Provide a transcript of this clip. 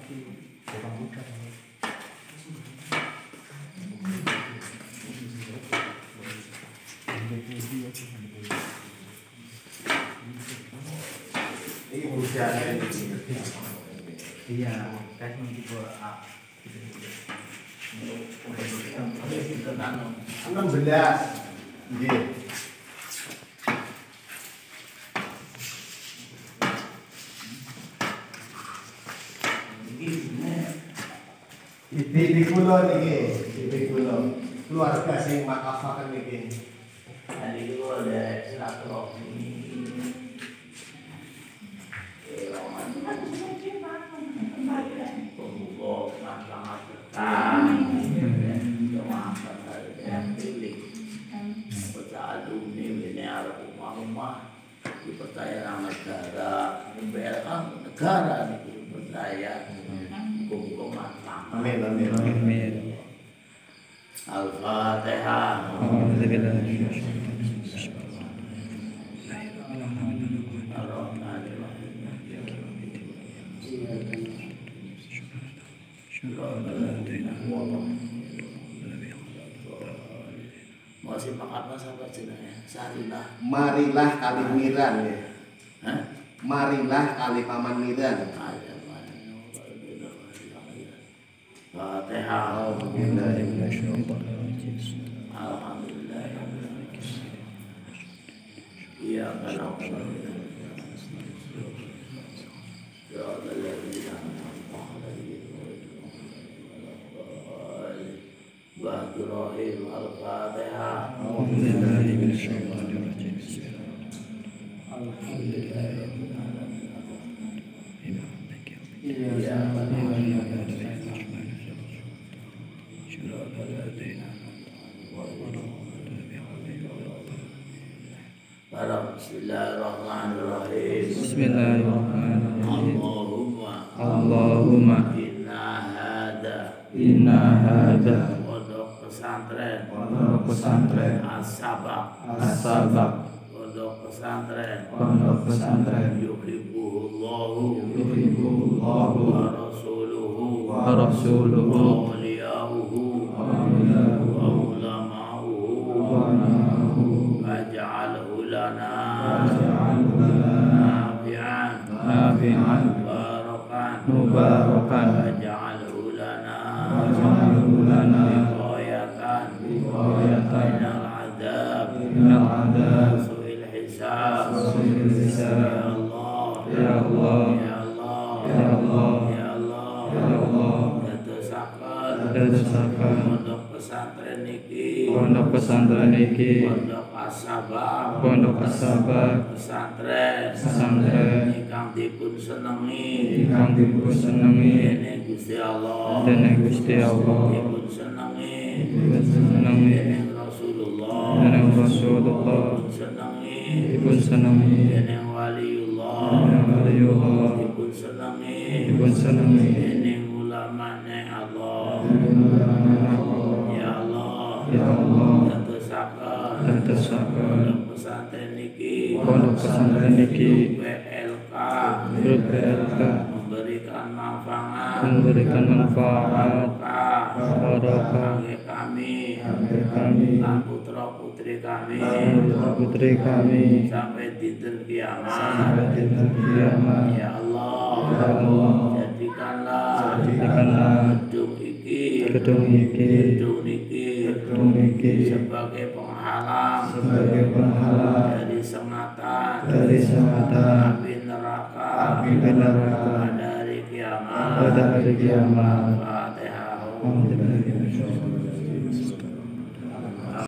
Ini hujannya iya, kayak nanti gua 16. Nggih. Di kula niki, di kula. Keluarga sing makafaken niki. Tadi itu ada silaturahmi. Dipercaya negara, negara dipercaya hukum mantap. Amin amin. Amin. Al-Fatihah. Masih makan apa jenenge? Sarilah. Marilah kali miran ya. Hah? Marilah kali paman miran. Fatihah. Alhamdulillah. Alhamdulillah. Iya kan. Ya Allah. Bismillahirrahmanirrahim. Al-Fatihah. Bismillahirrahmanirrahim. Bismillahirrahmanirrahim. Allahumma inna hada pondok pesantren as-sabaq pondok pesantren yuhibbuhullahu wa rasuluhu wa awliyauhu wa ulama'uhu waj'alhu lana nafi'an mubarakan waj'alhu lana minal adab su'il hisab ya Allah dadosaken pondok pesantren niki pondok asabaq pesantren ingkang dipun senengi dening Gusti Allah dipun senengi dening Rasulullah dipun senengi dening waliullah dipun senengi dening ulamane Allah ya Allah dadosaken pondok pesantren niki PLK memberikan manfaat barokah kami lan putra putri kami sampai dinten kiamat ya Allah jadikanlah gedung iki sebagai penghalang dari sengatan api neraka pada hari kiamat. Fatihah.